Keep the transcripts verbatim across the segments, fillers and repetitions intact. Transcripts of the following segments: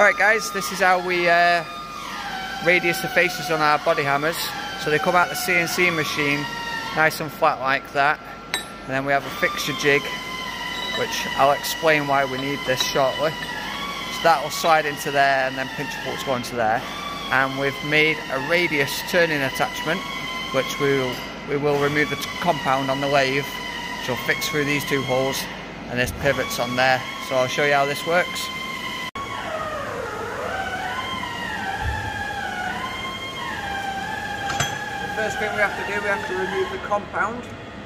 Alright guys, this is how we uh, radius the faces on our body hammers. So they come out the C N C machine nice and flat like that, and then we have a fixture jig, which I'll explain why we need this shortly. So that will slide into there and then pinch bolts go into there. And we've made a radius turning attachment, which we will, we will remove the compound on the lathe, which will fix through these two holes, and there's pivots on there. So I'll show you how this works. The first thing we have to do, we have to remove the compound.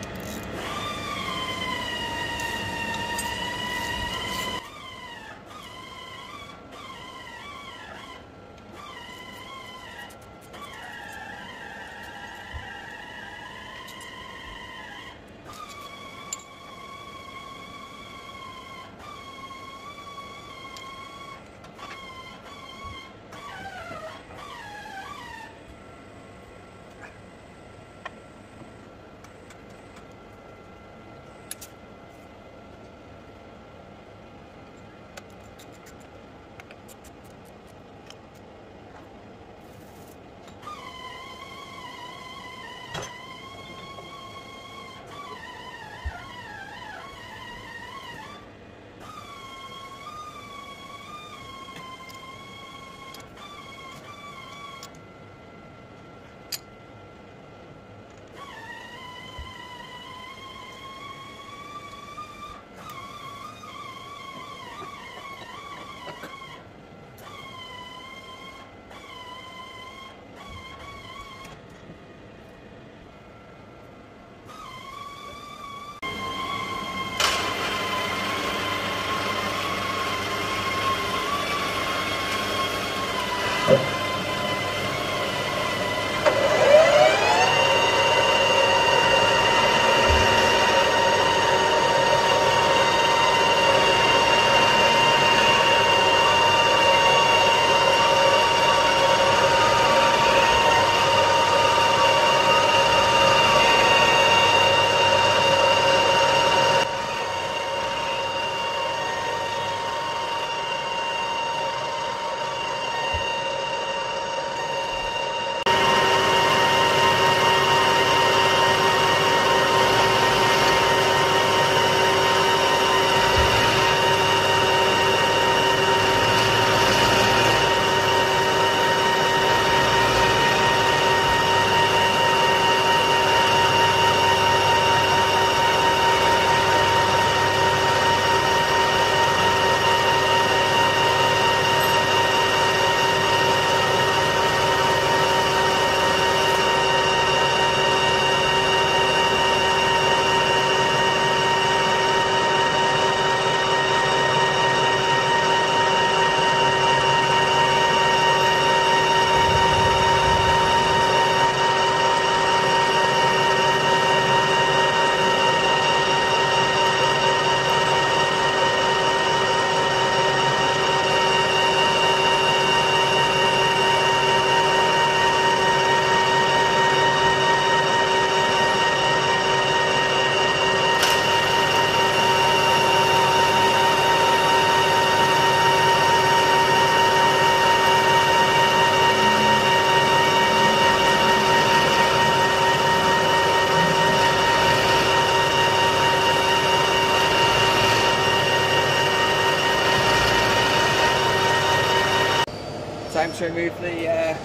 Time to remove the, uh,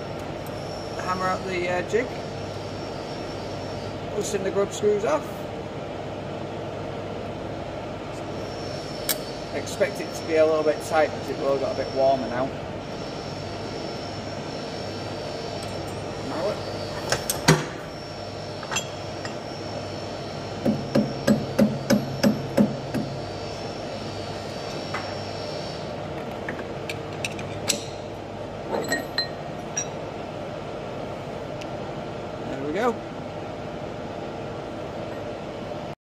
the hammer out the uh, jig. Loosen the grub screws off. Expect it to be a little bit tight because it will got a bit warmer now.